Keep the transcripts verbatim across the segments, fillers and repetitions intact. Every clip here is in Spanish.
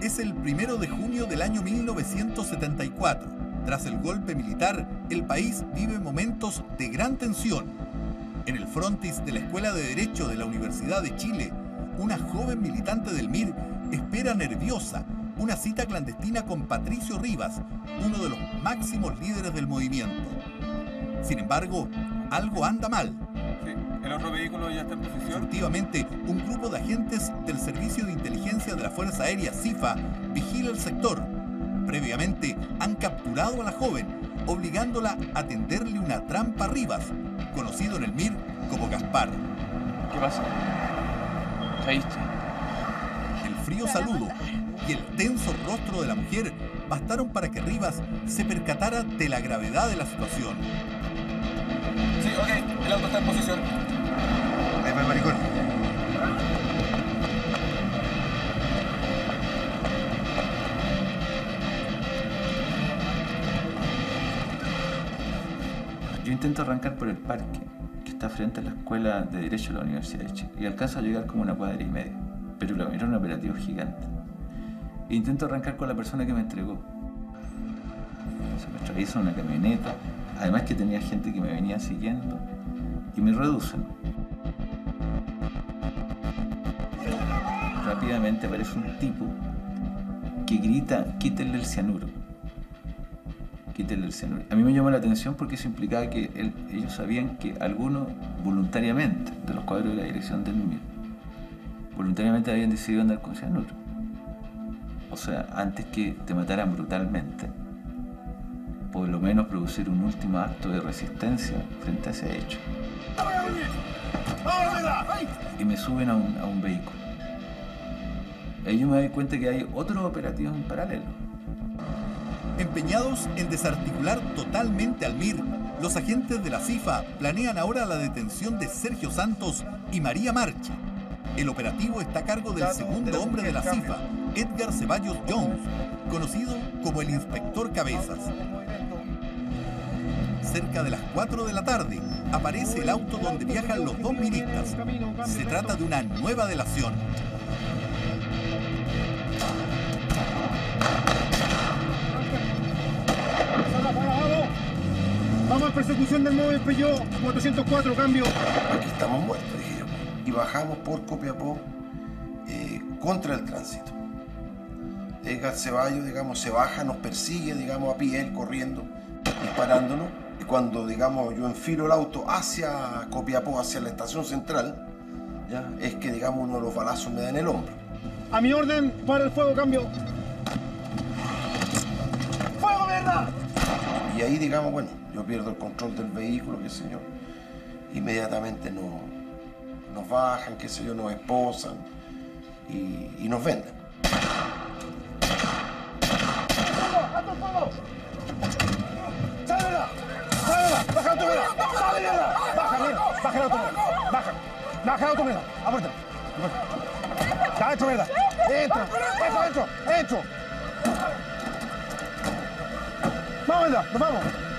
Es el primero de junio del año mil novecientos setenta y cuatro. Tras el golpe militar, el país vive momentos de gran tensión. En el frontis de la Escuela de Derecho de la Universidad de Chile, una joven militante del M I R espera nerviosa una cita clandestina con Patricio Rivas, uno de los máximos líderes del movimiento. Sin embargo, algo anda mal. Sí, ¿el otro vehículo ya está en posición? Efectivamente, un grupo de agentes del Servicio de Inteligencia de la Fuerza Aérea SIFA vigila el sector. Previamente, han capturado a la joven, obligándola a tenderle una trampa a Rivas, conocido en el M I R como Gaspar. ¿Qué pasa? ¿Caíste? El frío saludo y el tenso rostro de la mujer bastaron para que Rivas se percatara de la gravedad de la situación. Sí, ok, el auto está en posición. Ahí va el maricón. Yo intento arrancar por el parque, que está frente a la Escuela de Derecho de la Universidad de Chile, y alcanzo a llegar como una cuadra y media, pero lo era un operativo gigante. E intento arrancar con la persona que me entregó. Se me atraviesa una camioneta, además que tenía gente que me venía siguiendo, y me reducen. Rápidamente aparece un tipo que grita: quítenle el cianuro. Quítenle el cianuro. A mí me llamó la atención porque eso implicaba que él, ellos sabían que algunos voluntariamente, de los cuadros de la dirección del M I R, voluntariamente habían decidido andar con cianuro. O sea, antes que te mataran brutalmente, por lo menos producir un último acto de resistencia frente a ese hecho. Y me suben a un, a un vehículo. Ahí yo me doy cuenta que hay otros operativos en paralelo. Empeñados en desarticular totalmente al M I R, los agentes de la SIFA planean ahora la detención de Sergio Santos y María Marchi. El operativo está a cargo del segundo hombre de la SIFA, Edgar Ceballos Jones, conocido como el Inspector Cabezas. Cerca de las cuatro de la tarde, aparece el auto donde viajan los dos miristas. Se trata de una nueva delación. Vamos a persecución del móvil Peugeot cuatrocientos cuatro, cambio. Aquí estamos muertos, dije yo. Y bajamos por Copiapó eh, contra el tránsito. Edgar Ceballos, digamos, se baja, nos persigue, digamos, a pie, él corriendo, disparándonos. Y cuando, digamos, yo enfilo el auto hacia Copiapó, hacia la estación central, ya, es que, digamos, uno de los balazos me da en el hombro. A mi orden, para el fuego, cambio. ¡Fuego, mierda! Y ahí, digamos, bueno, yo pierdo el control del vehículo, qué sé yo. Inmediatamente nos, nos bajan, qué sé yo, nos esposan y, y nos venden. ¡Alto el fuego! ¡Sálvela! ¡Sálvela! ¡Baja la automera! ¡Sálvela! ¡Baja, mierda! ¡Baja la automera! ¡Baja! ¡Baja la automera! ¡Apuerta! ¡Ya, dentro, mierda! ¡Entra! ¡Entra, dentro! ¡Entro! ¡Vamos, mierda! ¡Nos vamos!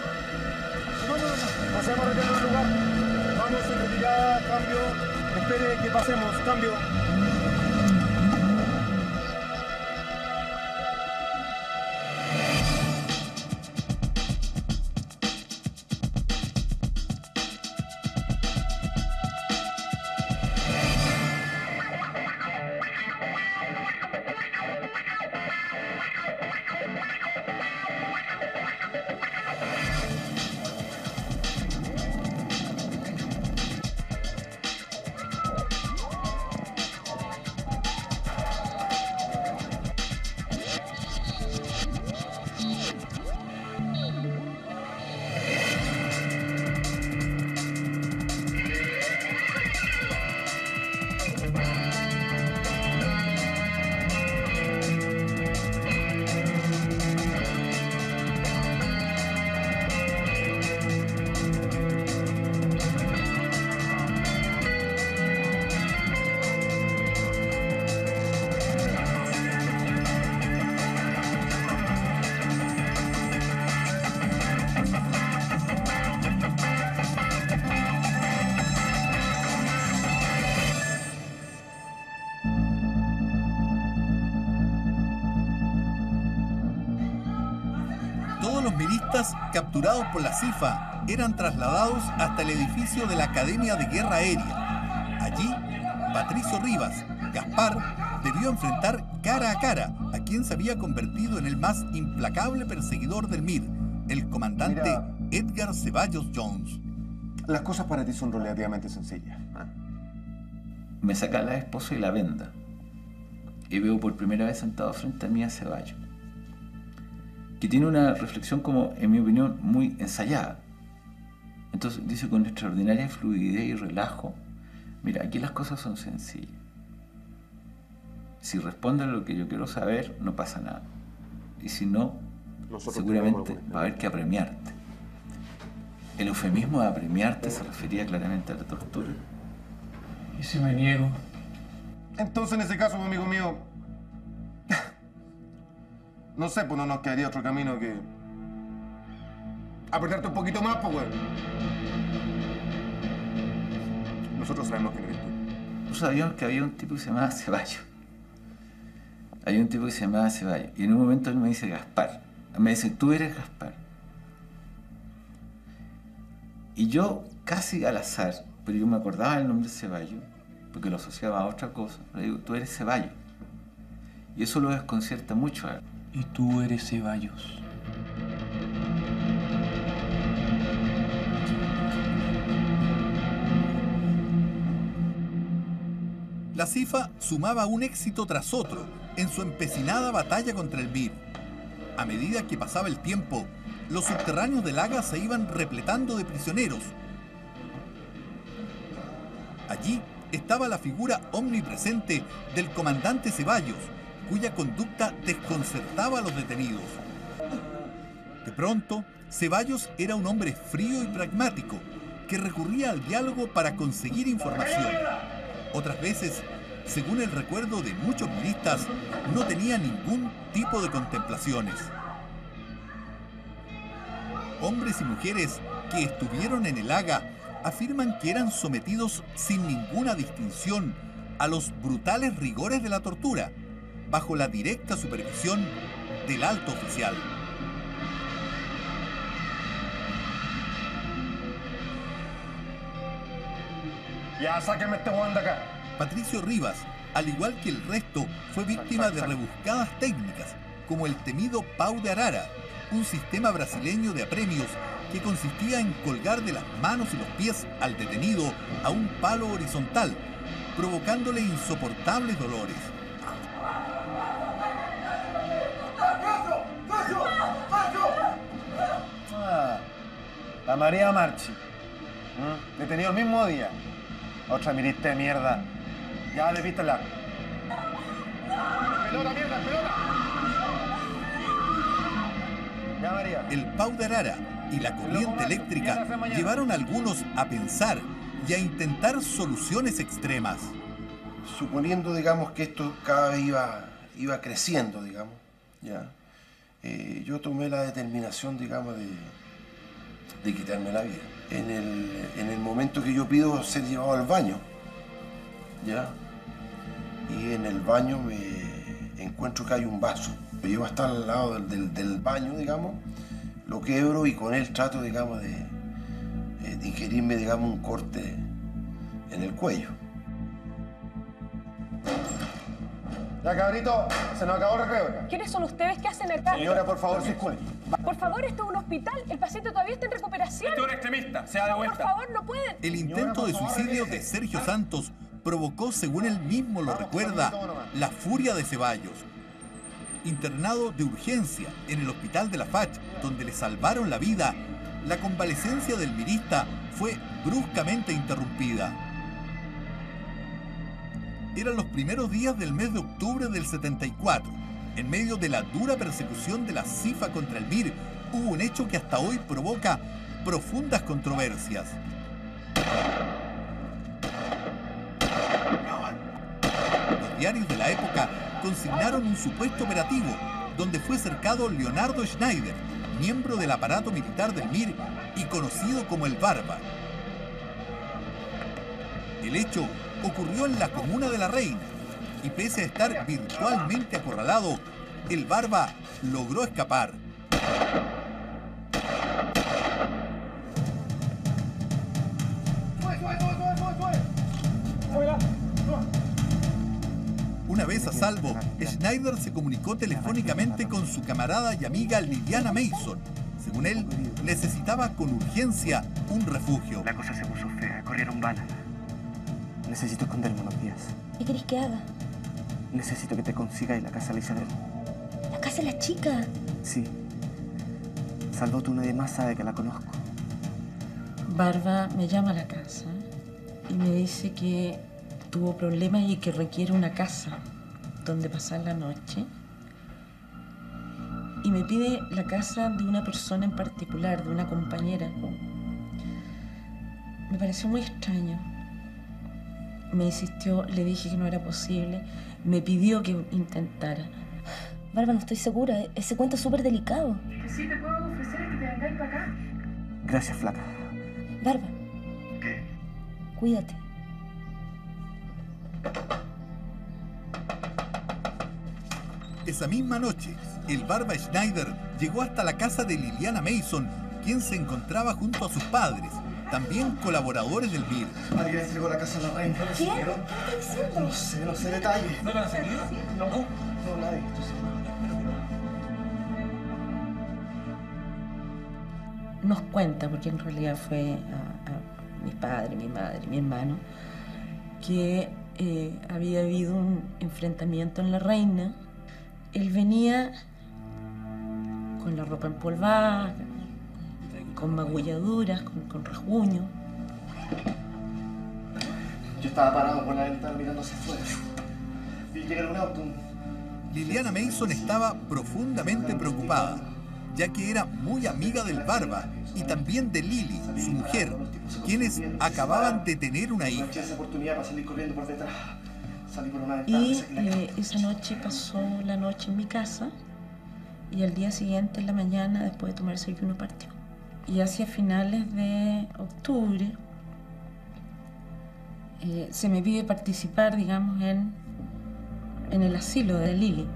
Pasemos a retirar el lugar. Vamos en retirada, cambio. Espere que pasemos, cambio. miristas capturados por la CIFA eran trasladados hasta el edificio de la Academia de Guerra Aérea. Allí, Patricio Rivas, Gaspar, debió enfrentar cara a cara a quien se había convertido en el más implacable perseguidor del M I R, el comandante Mira, Edgar Ceballos Jones. Las cosas para ti son relativamente sencillas. ¿eh? Me saca la esposa y la venda. Y veo por primera vez sentado frente a mí a Ceballos, que tiene una reflexión como, en mi opinión, muy ensayada. Entonces dice con extraordinaria fluidez y relajo: mira, aquí las cosas son sencillas. Si responden lo que yo quiero saber, no pasa nada. Y si no, Nosotros seguramente va a haber que apremiarte. El eufemismo de apremiarte se refería claramente a la tortura. ¿Y si me niego? Entonces, en ese caso, amigo mío, no sé, pues no nos quedaría otro camino que apretarte un poquito más, pues, güey. Nosotros sabemos quién eres tú. Nosotros sabíamos que había un tipo que se llamaba Ceballos. Hay un tipo que se llamaba Ceballos. Y en un momento él me dice Gaspar. Me dice, tú eres Gaspar. Y yo, casi al azar, pero yo me acordaba del nombre Ceballos, porque lo asociaba a otra cosa. Le digo, tú eres Ceballos. Y eso lo desconcierta mucho a él. Y tú eres Ceballos. La CIFA sumaba un éxito tras otro en su empecinada batalla contra el M I R. A medida que pasaba el tiempo, los subterráneos del Haga se iban repletando de prisioneros. Allí estaba la figura omnipresente del comandante Ceballos, cuya conducta desconcertaba a los detenidos. De pronto, Ceballos era un hombre frío y pragmático, que recurría al diálogo para conseguir información. Otras veces, según el recuerdo de muchos miristas, no tenía ningún tipo de contemplaciones. Hombres y mujeres que estuvieron en el Haga afirman que eran sometidos sin ninguna distinción a los brutales rigores de la tortura, bajo la directa supervisión del alto oficial. Ya, sáquenme este weón de acá. Patricio Rivas, al igual que el resto, fue víctima de rebuscadas técnicas, como el temido pau de arara, un sistema brasileño de apremios que consistía en colgar de las manos y los pies al detenido a un palo horizontal, provocándole insoportables dolores. Ah, la María Marchi. ¿Mm? Detenido el mismo día. Otra mirista de mierda. Ya, despístala. ¡Pelota, mierda, pelota! Ya, María. El pau de arara y la corriente eléctrica llevaron a algunos a pensar y a intentar soluciones extremas. Suponiendo, digamos, que esto cada vez iba, iba creciendo, digamos, ya, eh, yo tomé la determinación, digamos, de, de quitarme la vida. En el, en el momento que yo pido ser llevado al baño, ya, y en el baño me encuentro que hay un vaso. Lo llevo hasta al lado del, del, del baño, digamos, lo quebro y con él trato, digamos, de, de ingerirme, digamos, un corte en el cuello. Ya, cabrito, se nos acabó el recreo. ¿Quiénes son ustedes? ¿Qué hacen acá? Señora, por favor, circule. Por favor, esto es un hospital. El paciente todavía está en recuperación. Este es un extremista. Se da de Por vuelta. favor, no pueden. El intento de suicidio de Sergio Santos provocó, según él mismo lo recuerda, la furia de Ceballos. Internado de urgencia en el hospital de la F A C, donde le salvaron la vida, la convalecencia del mirista fue bruscamente interrumpida. Eran los primeros días del mes de octubre del setenta y cuatro. En medio de la dura persecución de la CIFA contra el M I R, hubo un hecho que hasta hoy provoca profundas controversias. Los diarios de la época consignaron un supuesto operativo donde fue cercado Leonardo Schneider, miembro del aparato militar del M I R y conocido como el Barba. El hecho ocurrió en la comuna de La Reina y pese a estar virtualmente acorralado, el Barba logró escapar. Una vez a salvo, Schneider se comunicó telefónicamente con su camarada y amiga Liliana Mason. Según él, necesitaba con urgencia un refugio. La cosa se puso fea, corrieron balas. Necesito esconderme unos días. ¿Qué querés que haga? Necesito que te consigáis la casa de Isabel. ¿La casa de la chica? Sí. Salvo tú, nadie más sabe que la conozco. Barba me llama a la casa y me dice que tuvo problemas y que requiere una casa donde pasar la noche. Y me pide la casa de una persona en particular, de una compañera. Me pareció muy extraño. Me insistió, le dije que no era posible. Me pidió que intentara. Barba, no estoy segura. Ese cuento es súper delicado. Que sí te puedo ofrecer es que te vengáis para acá. Gracias, flaca. Barba. ¿Qué? Cuídate. Esa misma noche, el Barba Schneider llegó hasta la casa de Liliana Mason, quien se encontraba junto a sus padres, también colaboradores del M I R. Alguien entregó la casa a la reina. ¿Qué? ¿Qué estás diciendo? No sé, no sé detalles. ¿No lo han seguido? No, no, nadie. Estoy seguro. Nos cuenta, porque en realidad fue a, a mi padre, mi madre, mi hermano, que eh, había habido un enfrentamiento en la reina. Él venía con la ropa empolvada, con magulladuras, con, con rasguño. Yo estaba parado por la ventana mirando hacia afuera. Vi llegar un auto. Liliana Mason estaba profundamente preocupada, ya que era muy amiga del Barba y también de Lili, su mujer, quienes acababan de tener una hija. Aproveché esa oportunidad para salir corriendo por detrás. Salí por una ventana. Y eh, esa noche pasó la noche en mi casa y al día siguiente, en la mañana, después de tomar el desayuno, partió. Y hacia finales de octubre eh, se me pide participar, digamos, en, en el asilo de Lili.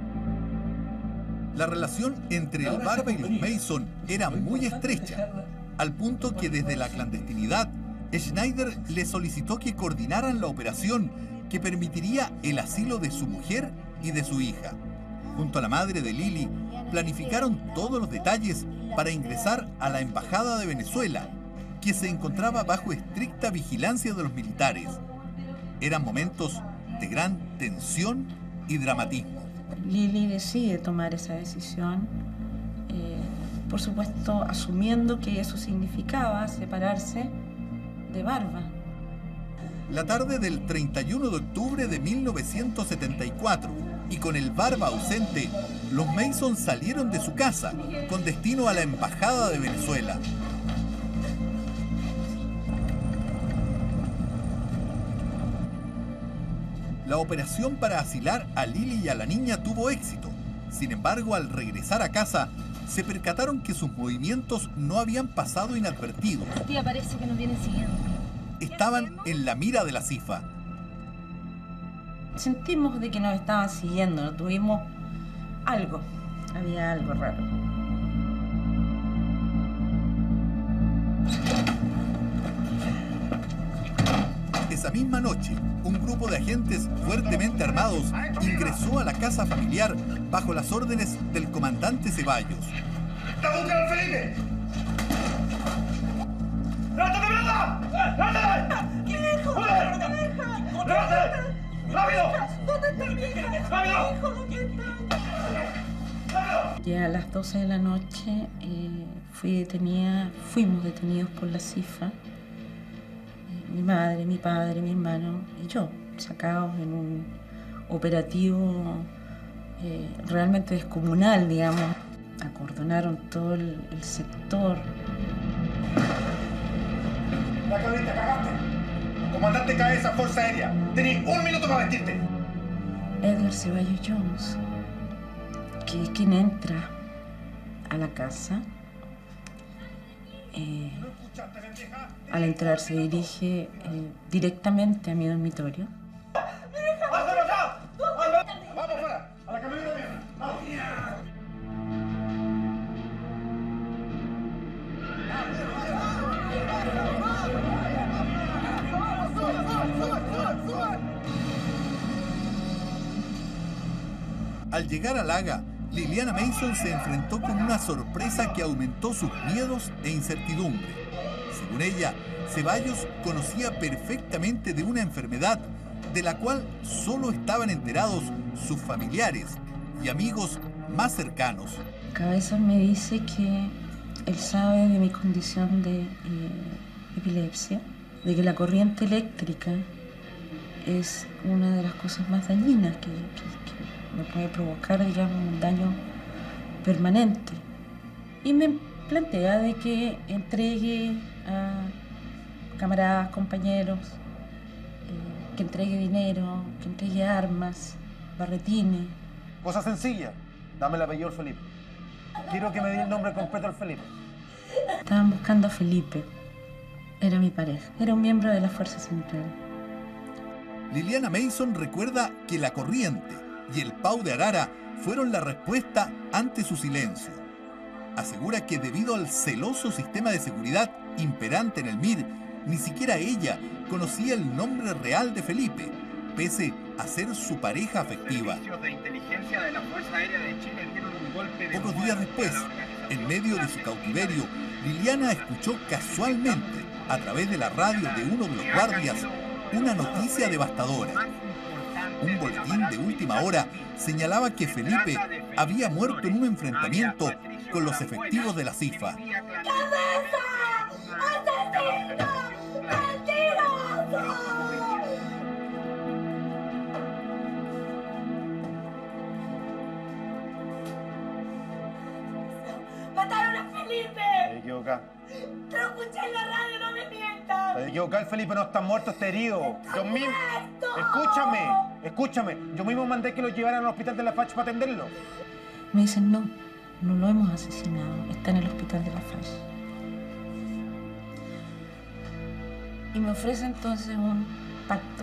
La relación entre el Barba y los Mason era muy estrecha, al punto que desde la clandestinidad, Schneider le solicitó que coordinaran la operación que permitiría el asilo de su mujer y de su hija. Junto a la madre de Lili, planificaron todos los detalles para ingresar a la Embajada de Venezuela, que se encontraba bajo estricta vigilancia de los militares. Eran momentos de gran tensión y dramatismo. Lili decide tomar esa decisión, eh, por supuesto asumiendo que eso significaba separarse de Barba. La tarde del treinta y uno de octubre de mil novecientos setenta y cuatro, y con el Barba ausente, los Mason salieron de su casa con destino a la Embajada de Venezuela. La operación para asilar a Lili y a la niña tuvo éxito. Sin embargo, al regresar a casa, se percataron que sus movimientos no habían pasado inadvertidos. Tía, parece que nos vienen siguiendo. Estaban en la mira de la C I F A. Sentimos de que nos estaban siguiendo, tuvimos algo, había algo raro. Esa misma noche, un grupo de agentes fuertemente armados ingresó a la casa familiar bajo las órdenes del comandante Ceballos. ¡Está buscando al Felipe! ¡Levántate, mierda! ¡Levántate! ¡Mi hijo! ¡Levántate! ¡Mi hija! ¡Levántate! ¡Rápido! ¿Dónde está mi hija? ¡Rápido! Mi hijo, ¿dónde está? Y a las doce de la noche eh, fui detenida, fuimos detenidos por la C I F A, eh, mi madre, mi padre, mi hermano y yo, sacados en un operativo eh, realmente descomunal, digamos. Acordonaron todo el, el sector. La cabrita, cagaste. Comandante Cabeza, Fuerza Aérea. Tenés un minuto para vestirte. Edgar Ceballos Jones, que es quien entra a la casa. Eh, al entrar se dirige eh, directamente a mi dormitorio. ¡Pásalo acá! ¡Vamos fuera! ¡A la camioneta! ¡Vamos! Al llegar al Haga, Liliana Mason se enfrentó con una sorpresa que aumentó sus miedos e incertidumbre. Según ella, Ceballos conocía perfectamente de una enfermedad de la cual solo estaban enterados sus familiares y amigos más cercanos. Cabezas me dice que él sabe de mi condición de eh, epilepsia, de que la corriente eléctrica es una de las cosas más dañinas que, que, que me puede provocar, digamos, un daño permanente. Y me plantea de que entregue a camaradas, compañeros, eh, que entregue dinero, que entregue armas, barretines. Cosa sencilla. Dame el apellido al Felipe. Quiero que me dé el nombre completo al Felipe. Estaban buscando a Felipe. Era mi pareja. Era un miembro de la Fuerza Central. Liliana Mason recuerda que la corriente y el Pau de Arara fueron la respuesta ante su silencio. Asegura que debido al celoso sistema de seguridad imperante en el M I R, ni siquiera ella conocía el nombre real de Felipe, pese a ser su pareja afectiva. Pocos días después, en medio de su cautiverio, Liliana escuchó casualmente, a través de la radio de uno de los guardias, una noticia devastadora. Un boletín de última hora señalaba que Felipe había muerto en un enfrentamiento con los efectivos de la C I F A. ¡Mataron a Felipe! Te equivocás. ¡Te lo escuché en la radio, no me mientas! Te equivocás, el Felipe no está muerto, está herido. Yo mismo... Escúchame, escúchame. Yo mismo mandé que lo llevaran al hospital de la F A C para atenderlo. Me dicen, no, no lo hemos asesinado. Está en el hospital de la F A C. Y me ofrece entonces un pacto.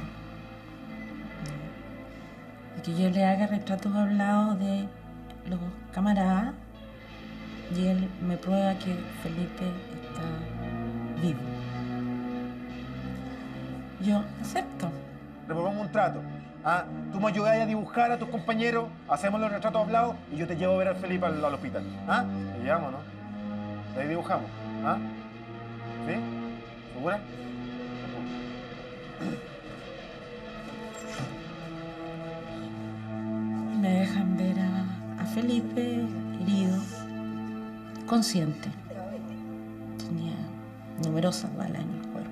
De que yo le haga retratos hablados de los camaradas y él me prueba que Felipe está vivo. Yo acepto. Le propongo un trato. Ah, tú me ayudas a dibujar a tus compañeros, hacemos los retratos hablados y yo te llevo a ver al Felipe al, al hospital. ¿Ah? Te llevamos, ¿no? Ahí dibujamos. ¿Ah? ¿Sí? ¿Segura? Me dejan ver a, a Felipe herido, consciente. Tenía numerosas balas en el cuerpo.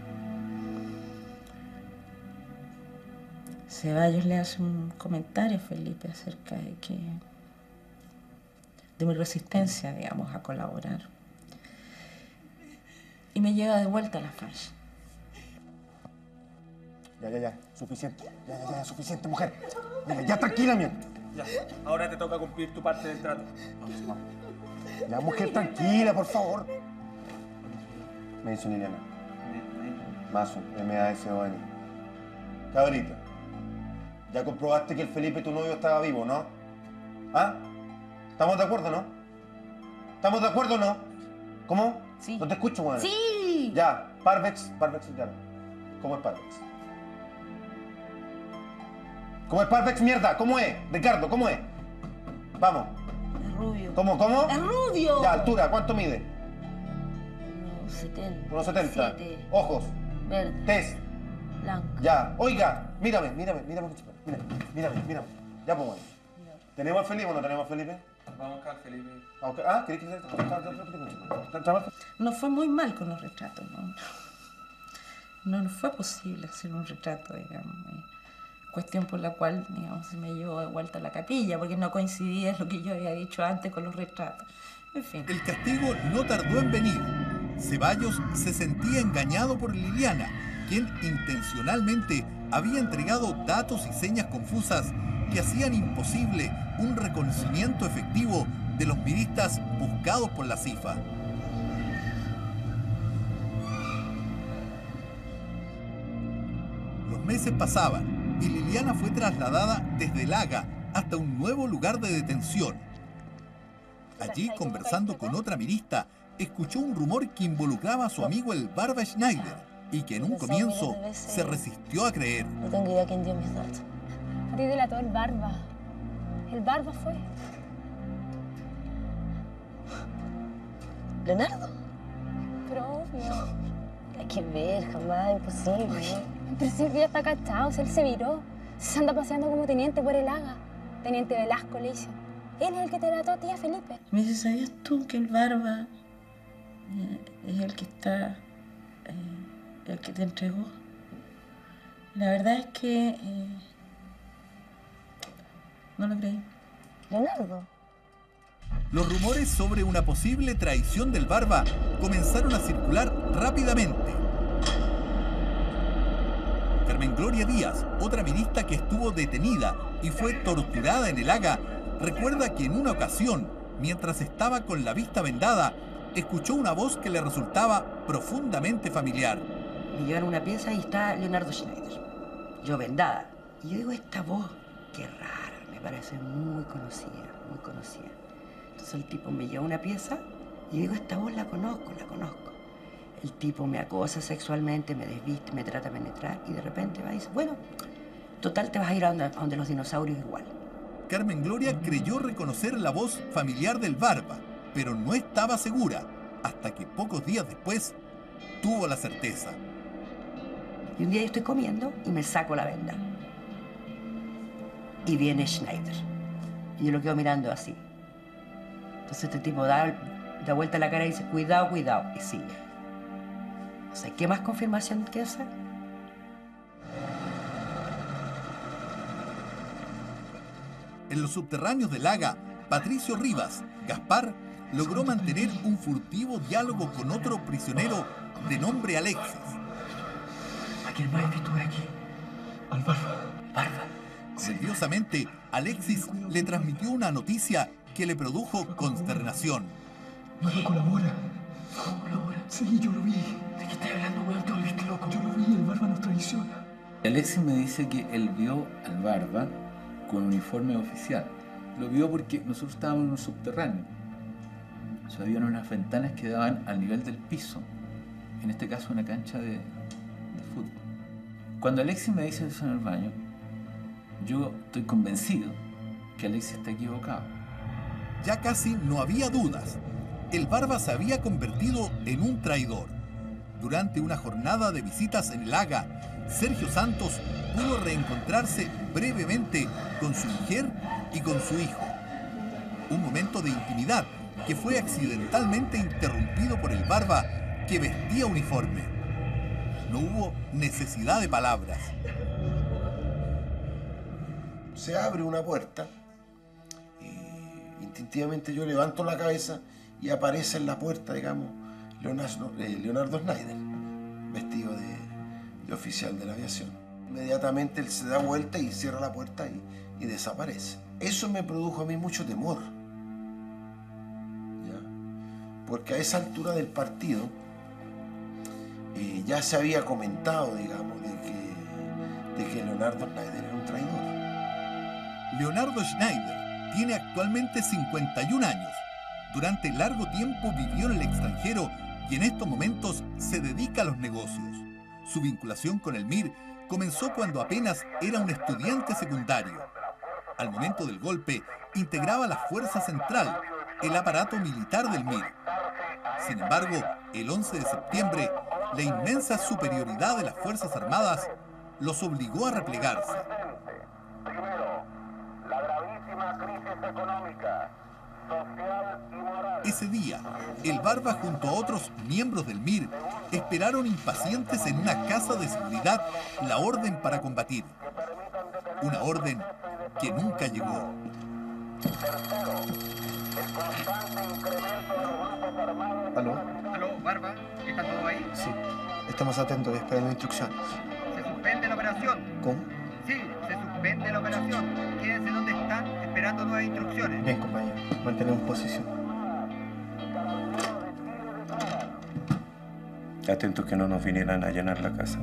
Ceballos le hace un comentario a Felipe acerca de que de mi resistencia, digamos, a colaborar. Y me lleva de vuelta a la F A C. Ya, ya, ya, suficiente. Ya, ya, ya, suficiente, mujer. Mira, ya, tranquila, mierda. Ya, ahora te toca cumplir tu parte del trato. Vamos, vamos. Ya, mujer, tranquila, por favor. Me hizo Liliana. Mason, M A S O N. Cabrita, ya comprobaste que el Felipe, tu novio, estaba vivo, ¿no? ¿Ah? ¿Estamos de acuerdo, no? ¿Estamos de acuerdo o no? ¿Cómo? Sí. No te escucho, weón. ¡Sí! Ya, Parvex, Parvex, claro. ¿Cómo es Parvex? ¿Cómo es Parvex, mierda? ¿Cómo es? Ricardo, ¿cómo es? Vamos. Es rubio. ¿Cómo, cómo? ¡Es rubio! Ya, altura, ¿cuánto mide? uno setenta. uno setenta. Siete. Ojos. Verde. Tez. Blanco. Ya. Oiga, mírame, mírame, mírame. Mírame, mírame, mírame. Ya, pues, bueno. ¿Tenemos al Felipe o no tenemos al Felipe? Vamos acá, Felipe. Ah, ¿querés que se... Nos fue muy mal con los retratos, ¿no? No nos fue posible hacer un retrato, digamos. eh, Cuestión por la cual, digamos, se me llevó de vuelta a la capilla, porque no coincidía lo que yo había dicho antes con los retratos. En fin. El castigo no tardó en venir. Ceballos se sentía engañado por Liliana, quien intencionalmente había entregado datos y señas confusas que hacían imposible un reconocimiento efectivo de los miristas buscados por la C I F A. Los meses pasaban y Liliana fue trasladada desde el Haga hasta un nuevo lugar de detención. Allí, conversando con otra mirista, escuchó un rumor que involucraba a su amigo el Barba Schneider y que en un comienzo se resistió a creer. No tengo idea quién dio mis datos. A ti delató el Barba. El Barba fue. ¿Leonardo? Pero obvio. Hay que ver, jamás, imposible. Ay, pero si el ya está cachado, si él se viró. Se anda paseando como teniente por el Haga. Teniente Velasco le hizo. Él es el que te trató a tía Felipe. Me dice, ¿sabías tú que el Barba eh, es el que está, eh, el que te entregó? La verdad es que eh, no lo creí. Leonardo. Los rumores sobre una posible traición del Barba comenzaron a circular rápidamente. Carmen Gloria Díaz, otra ministra que estuvo detenida y fue torturada en el Haga, recuerda que en una ocasión, mientras estaba con la vista vendada, escuchó una voz que le resultaba profundamente familiar. Me llevaron una pieza y está Leonardo Schneider. Yo vendada. Y yo digo, esta voz, qué rara, me parece muy conocida, muy conocida. Entonces el tipo me lleva una pieza y digo, esta voz la conozco, la conozco. El tipo me acosa sexualmente, me desviste, me trata de penetrar y de repente va y dice, bueno, total te vas a ir a donde, a donde los dinosaurios igual. Carmen Gloria creyó reconocer la voz familiar del Barba, pero no estaba segura, hasta que pocos días después tuvo la certeza. Y un día yo estoy comiendo y me saco la venda. Y viene Schneider. Y yo lo quedo mirando así. Entonces este tipo da, da vuelta la cara y dice, cuidado, cuidado, y sigue. O sea, ¿qué más confirmación que esa? En los subterráneos del Haga, Patricio Rivas, Gaspar, logró mantener un furtivo diálogo con otro prisionero de nombre Alexis. ¿A quién más he visto por aquí? Al Barba. Barba. Nerviosamente, Alexis le transmitió una noticia que le produjo consternación. No me colabora. ¿Cómo colabora? Sí, yo lo vi. ¿De qué estás hablando, weón? Te volviste loco. Yo lo vi, el Barba nos traiciona. Alexis me dice que él vio al Barba con uniforme oficial. Lo vio porque nosotros estábamos en un subterráneo. O sea, había unas ventanas que daban al nivel del piso. En este caso, una cancha de, de fútbol. Cuando Alexis me dice eso en el baño, yo estoy convencido que Alexis está equivocado. Ya casi no había dudas. El Barba se había convertido en un traidor. Durante una jornada de visitas en el Haga, Sergio Santos pudo reencontrarse brevemente con su mujer y con su hijo. Un momento de intimidad que fue accidentalmente interrumpido por el Barba, que vestía uniforme. No hubo necesidad de palabras. Se abre una puerta y instintivamente yo levanto la cabeza y aparece en la puerta, digamos, Leonardo, eh, Leonardo Schneider, vestido de, de oficial de la aviación. Inmediatamente él se da vuelta y cierra la puerta y, y desaparece. Eso me produjo a mí mucho temor, ¿ya? Porque a esa altura del partido eh, ya se había comentado, digamos, de que, de que Leonardo Schneider era un traidor. Leonardo Schneider tiene actualmente cincuenta y un años. Durante largo tiempo vivió en el extranjero y en estos momentos se dedica a los negocios. Su vinculación con el M I R comenzó cuando apenas era un estudiante secundario. Al momento del golpe, integraba la Fuerza Central, el aparato militar del M I R. Sin embargo, el once de septiembre, la inmensa superioridad de las Fuerzas Armadas los obligó a replegarse. Primero, la gravísima crisis económica, social y moral. Ese día, el Barba junto a otros miembros del M I R esperaron impacientes en una casa de seguridad la orden para combatir. Una orden que nunca llegó. Tercero, el constante incremento de los grupos armados. ¿Aló? ¿Aló, Barba? ¿Está todo ahí? Sí, estamos atentos y esperando instrucciones. Se suspende la operación. ¿Cómo? Sí, se suspende la operación. Quédense donde están esperando nuevas instrucciones. Bien, compañero, mantenemos posición. Atentos que no nos vinieran a allanar la casa.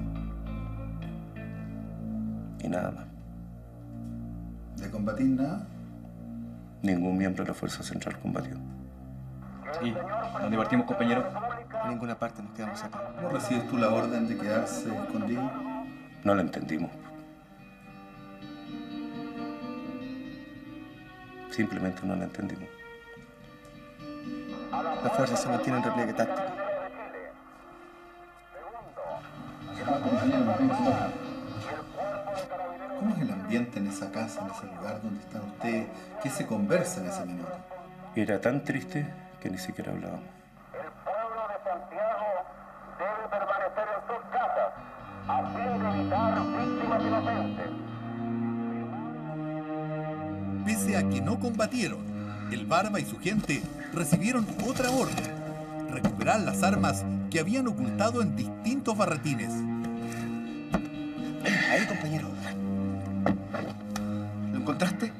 Y nada más. ¿De combatir nada? Ningún miembro de la Fuerza Central combatió. ¿Y dónde partimos, compañero? En ninguna parte nos quedamos acá. ¿No recibes tú la orden de quedarse escondido? No la entendimos. Simplemente no la entendimos. Las fuerzas se mantienen en repliegue táctico. ¿Cómo es el ambiente en esa casa, en ese lugar donde están ustedes? ¿Qué se conversa en ese minuto? Era tan triste que ni siquiera hablábamos. El pueblo de Santiago debe permanecer en sus casas a fin de evitar víctimas inocentes. Pese a que no combatieron, el Barba y su gente recibieron otra orden: recuperar las armas que habían ocultado en distintos barretines. Ahí, compañero. ¿Lo encontraste?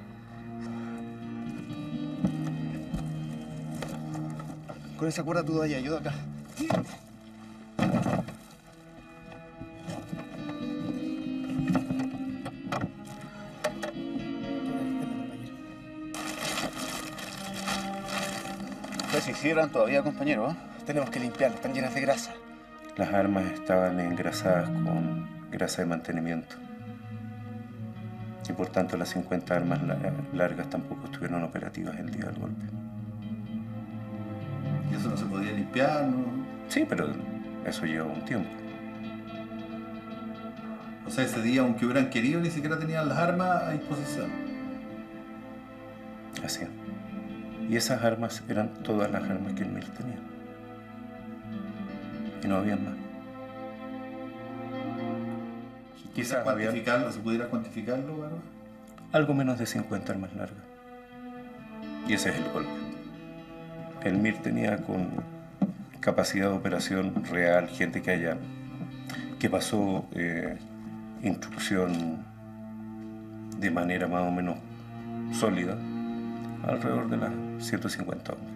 Con esa cuerda tú de allá, yo de acá. Pues si cierran todavía, compañero, ¿eh? Tenemos que limpiarlas, están llenas de grasa. Las armas estaban engrasadas con grasa de mantenimiento. Y por tanto las cincuenta armas largas tampoco estuvieron operativas el día del golpe. ¿Y eso no se podía limpiar, no? Sí, pero eso lleva un tiempo. O sea, ese día, aunque hubieran querido, ni siquiera tenían las armas a disposición. Así es. Y esas armas eran todas las armas que el Mir tenía. Y no había más. Quizás cuantificarlo, ¿se pudiera cuantificarlo, Barba? Algo menos de cincuenta armas largas. Y ese es el golpe. El Mir tenía con capacidad de operación real, gente que haya, que pasó eh, instrucción de manera más o menos sólida, alrededor de las ciento cincuenta hombres.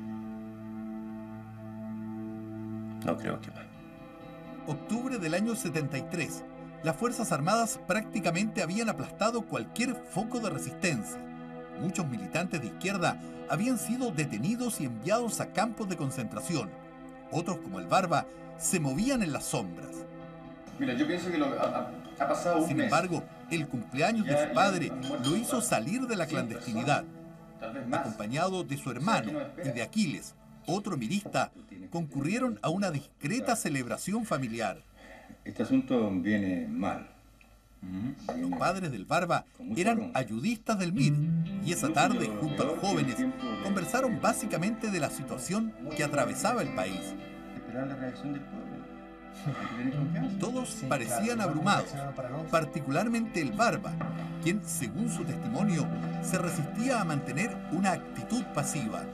No creo que más. Octubre del año setenta y tres. Las Fuerzas Armadas prácticamente habían aplastado cualquier foco de resistencia. Muchos militantes de izquierda habían sido detenidos y enviados a campos de concentración. Otros, como el Barba, se movían en las sombras. Mira, yo pienso que lo, ha, ha pasado un Sin mes. embargo, el cumpleaños Ya, de su ya padre han muerto lo hizo cuatro, salir de la cien clandestinidad. personas, tal vez más. Acompañado de su O sea, hermano que no y espera. de Aquiles, otro mirista, concurrieron a una discreta celebración familiar. Este asunto viene mal. Los padres del Barba eran ayudistas del Mir y esa tarde, junto a los jóvenes, conversaron básicamente de la situación que atravesaba el país. Esperar la reacción del pueblo. Hay que tener confianza. Todos parecían abrumados, particularmente el Barba, quien, según su testimonio, se resistía a mantener una actitud pasiva.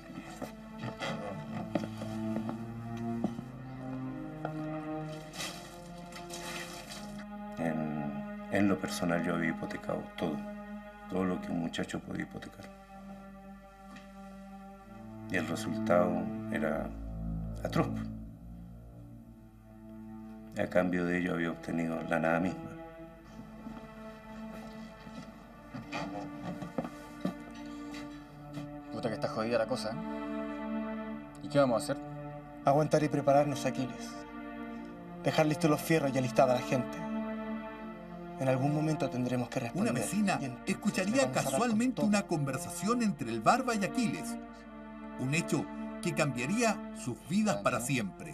En, en lo personal yo había hipotecado todo, todo lo que un muchacho podía hipotecar. Y el resultado era atroz. A cambio de ello había obtenido la nada misma. Puta que está jodida la cosa, ¿eh? ¿Y qué vamos a hacer? Aguantar y prepararnos, Aquiles. Dejar listos los fierros y alistada a la gente. En algún momento tendremos que responder. Una vecina escucharía casualmente una conversación entre el Barba y Aquiles. Un hecho que cambiaría sus vidas para siempre.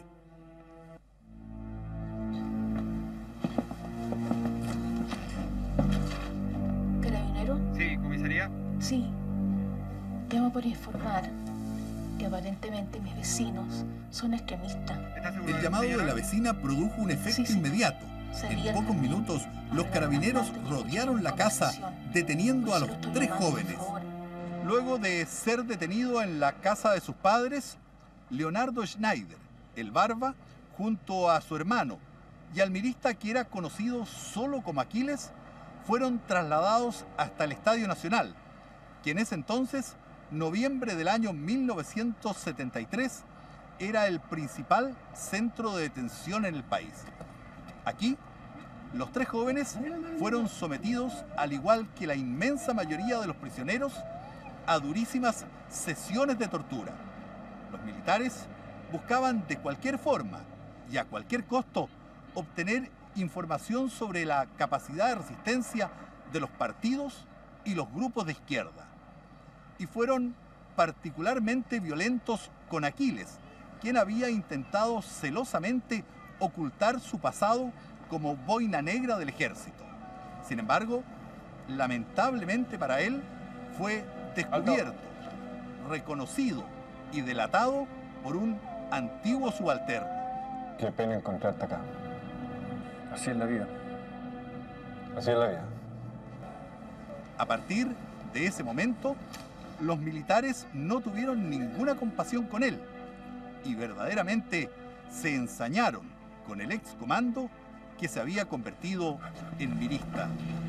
¿Carabinero? Sí, comisaría. Sí. Llamo para informar que aparentemente mis vecinos son extremistas. El llamado de la vecina produjo un efecto inmediato. En pocos minutos, los carabineros rodearon la casa, deteniendo a los tres jóvenes. Luego de ser detenido en la casa de sus padres, Leonardo Schneider, el Barba, junto a su hermano y al mirista que era conocido solo como Aquiles, fueron trasladados hasta el Estadio Nacional, que en ese entonces, noviembre del año mil novecientos setenta y tres, era el principal centro de detención en el país. Aquí, los tres jóvenes fueron sometidos, al igual que la inmensa mayoría de los prisioneros, a durísimas sesiones de tortura. Los militares buscaban de cualquier forma y a cualquier costo obtener información sobre la capacidad de resistencia de los partidos y los grupos de izquierda. y fueron particularmente violentos con Aquiles, quien había intentado celosamente ocultar su pasado como boina negra del ejército. Sin embargo, lamentablemente para él, fue descubierto, reconocido y delatado por un antiguo subalterno. Qué pena encontrarte acá. Así es la vida. Así es la vida. A partir de ese momento, los militares no tuvieron ninguna compasión con él y verdaderamente se ensañaron con el excomando que se había convertido en mirista.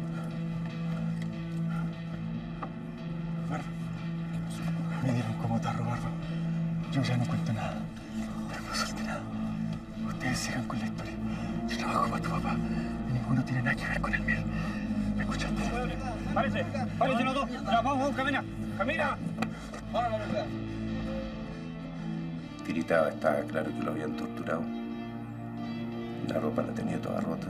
Me dieron como tarro, Barba. Yo ya no cuento nada. Me paso olvidado. Ustedes sigan con la historia. Yo trabajo para tu papá y ninguno tiene nada que ver con el mío. ¿Me escuchaste? ¡Párese! ¡Párese los dos! ¡Ya, vamos, vamos, camina! ¡Camina! ¡Vámonos, vámonos! Tiritaba, estaba claro que lo habían torturado. La ropa la tenía toda rota.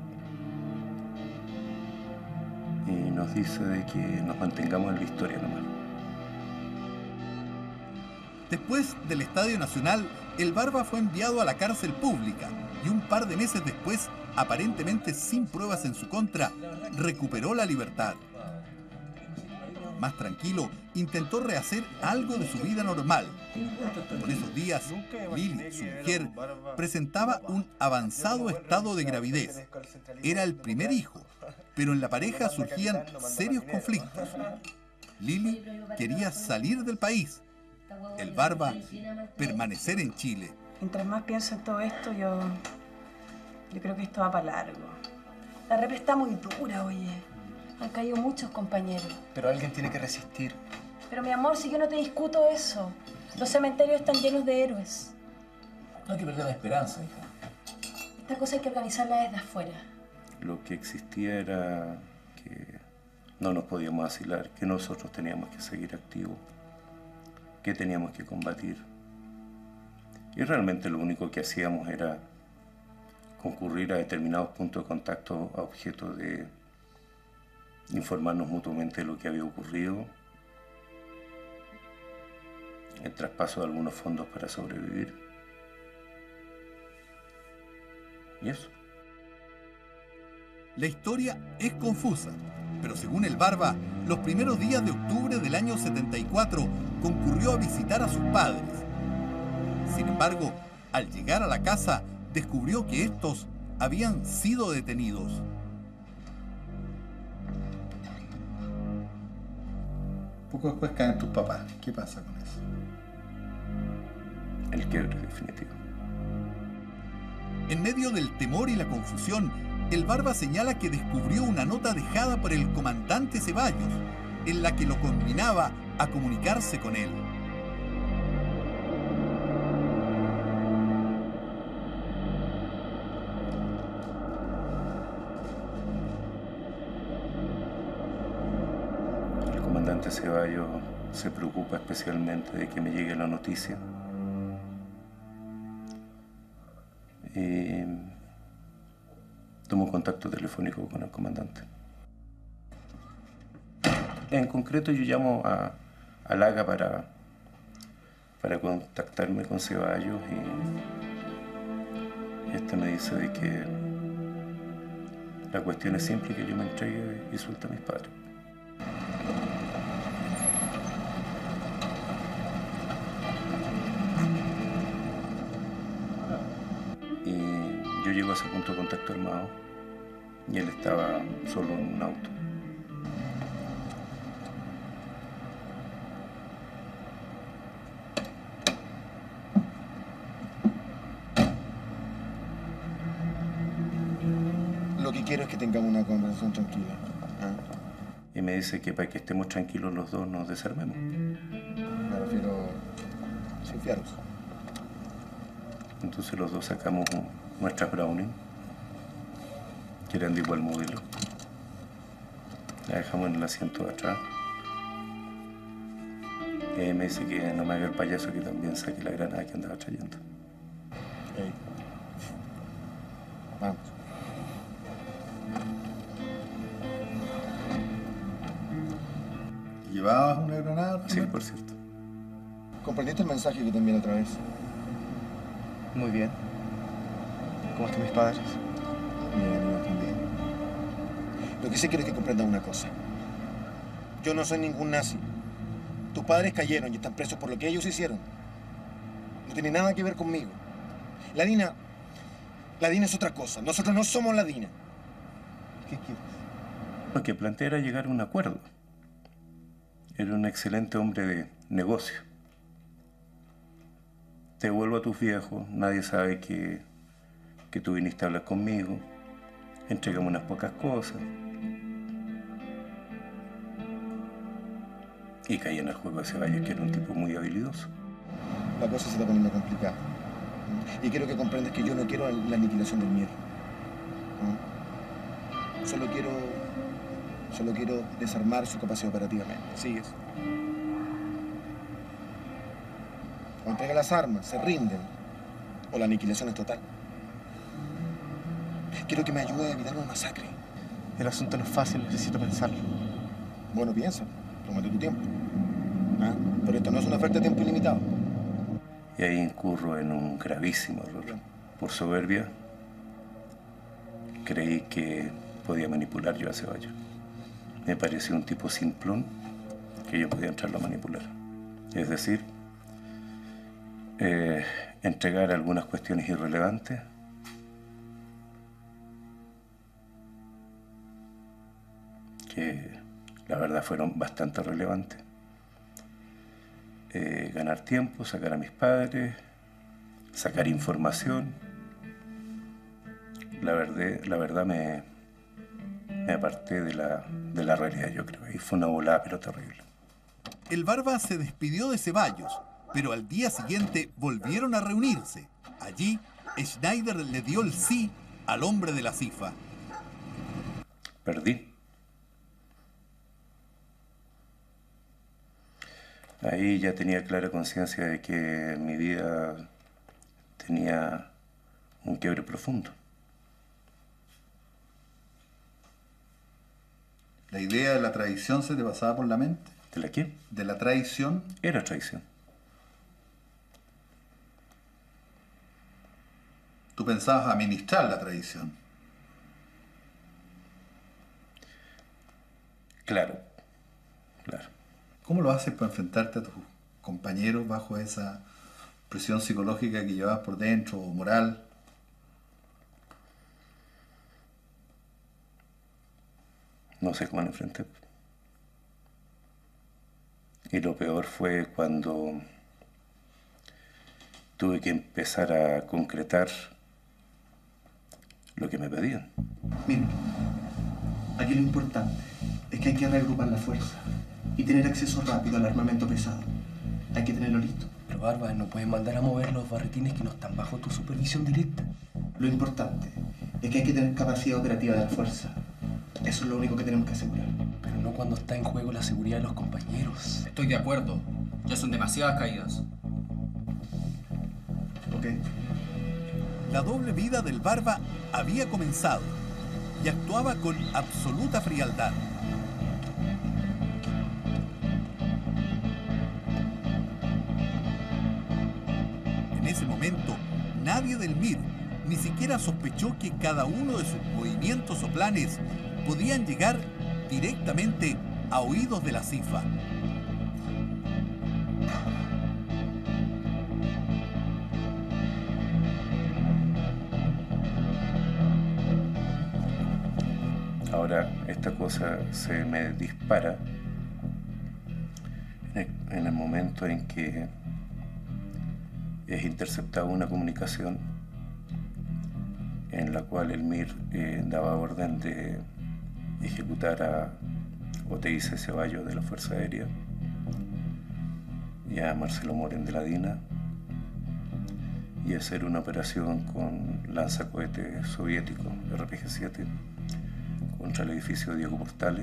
Y nos dice de que nos mantengamos en la historia nomás. Después del Estadio Nacional, el Barba fue enviado a la cárcel pública y un par de meses después, aparentemente sin pruebas en su contra, recuperó la libertad. Más tranquilo, intentó rehacer algo de su vida normal. Por esos días, Lili, su mujer, presentaba un avanzado estado de gravidez. Era el primer hijo, pero en la pareja surgían serios conflictos. Lili quería salir del país. El Barba, permanecer en Chile. Mientras más pienso en todo esto, yo... Yo creo que esto va para largo. La rep está muy dura, oye. Han caído muchos compañeros. Pero alguien tiene que resistir. Pero mi amor, si yo no te discuto eso. Los cementerios están llenos de héroes. No hay que perder la esperanza, hija. Esta cosa hay que organizarla desde afuera. Lo que existía era que no nos podíamos asilar, que nosotros teníamos que seguir activos, que teníamos que combatir. Y realmente lo único que hacíamos era concurrir a determinados puntos de contacto a objeto de informarnos mutuamente de lo que había ocurrido, el traspaso de algunos fondos para sobrevivir. Y eso. La historia es confusa, pero según el Barba, los primeros días de octubre del año setenta y cuatro concurrió a visitar a sus padres. Sin embargo, al llegar a la casa, descubrió que estos habían sido detenidos. Poco después caen tus papás. ¿Qué pasa con eso? El quiebre definitivo. En medio del temor y la confusión, el Barba señala que descubrió una nota dejada por el comandante Ceballos, en la que lo combinaba a comunicarse con él. El comandante Ceballos se preocupa especialmente de que me llegue la noticia. Y tomo contacto telefónico con el comandante. En concreto yo llamo a, a Laga para, para contactarme con Ceballos y este me dice de que la cuestión es simple, que yo me entregue y suelte a mis padres. Y yo llego a ese punto de contacto armado y él estaba solo en un auto. Lo que quiero es que tengamos una conversación tranquila. ¿Ah? Y me dice que para que estemos tranquilos los dos nos desarmemos. Me refiero sin fierros. Entonces los dos sacamos nuestras Browning, que eran de igual modelo. La dejamos en el asiento de atrás. Y ahí me dice que no me haga el payaso, que también saque la granada que andaba trayendo. Hey. Vamos. Y ¿Llevabas una granada? Sí, por cierto. ¿Comprendiste el mensaje que te envié la otra vez? Muy bien. ¿Cómo están mis padres? Bien, yo también. Lo que sí quiero es que comprendan una cosa. Yo no soy ningún nazi. Tus padres cayeron y están presos por lo que ellos hicieron. No tiene nada que ver conmigo. La Dina... La Dina es otra cosa. Nosotros no somos la Dina. ¿Qué quieres? Lo que planteé era llegar a un acuerdo. Era un excelente hombre de negocio. Te devuelvo a tus viejos, nadie sabe que, que tú viniste a hablar conmigo. Entrégame unas pocas cosas. Y caí en el juego de Ceballos, que era un tipo muy habilidoso. La cosa se está poniendo complicada. Y quiero que comprendas que yo no quiero la aniquilación del Mir. Solo quiero... Solo quiero desarmar su capacidad operativamente. ¿Sigues? O entrega las armas, se rinden, o la aniquilación es total. Quiero que me ayude a evitar una masacre. El asunto no es fácil, necesito pensarlo. Bueno, piensa, tómate tu tiempo. ¿Ah? Pero esto no es una oferta de tiempo ilimitado. Y ahí incurro en un gravísimo error. Por soberbia, creí que podía manipular yo a Ceballos. Me pareció un tipo simplón que yo podía entrarlo a manipular. Es decir, eh, entregar algunas cuestiones irrelevantes que la verdad fueron bastante relevantes. Eh, ganar tiempo, sacar a mis padres, sacar información. La verdad, la verdad me, me aparté de la, de la realidad, yo creo. Y fue una volada, pero terrible. El Barba se despidió de Ceballos, pero al día siguiente volvieron a reunirse. Allí, Schneider le dio el sí al hombre de la C I F A. Perdí. Ahí ya tenía clara conciencia de que mi vida tenía un quiebre profundo. ¿La idea de la traición se te pasaba por la mente? ¿De la quién? ¿De la traición? Era traición. Tú pensabas administrar la traición. Claro, claro. ¿Cómo lo haces para enfrentarte a tus compañeros bajo esa presión psicológica que llevas por dentro o moral? No sé cómo lo enfrenté. Y lo peor fue cuando tuve que empezar a concretar lo que me pedían. Mira, aquí lo importante es que hay que reagrupar la fuerza y tener acceso rápido al armamento pesado. Hay que tenerlo listo. Pero Barba, no puedes mandar a mover los barretines que no están bajo tu supervisión directa. Lo importante es que hay que tener capacidad operativa de la fuerza. Eso es lo único que tenemos que asegurar. Pero no cuando está en juego la seguridad de los compañeros. Estoy de acuerdo. Ya son demasiadas caídas. Ok. La doble vida del Barba había comenzado y actuaba con absoluta frialdad. En ese momento, nadie del M I R ni siquiera sospechó que cada uno de sus movimientos o planes podían llegar directamente a oídos de la C I F A. Ahora esta cosa se me dispara en el momento en que es interceptada una comunicación en la cual el M I R eh, daba orden de ejecutar a Oteiza Ceballos de la Fuerza Aérea y a Marcelo Moren de la DINA y hacer una operación con lanzacohetes soviéticos R P G siete contra el edificio Diego Portales.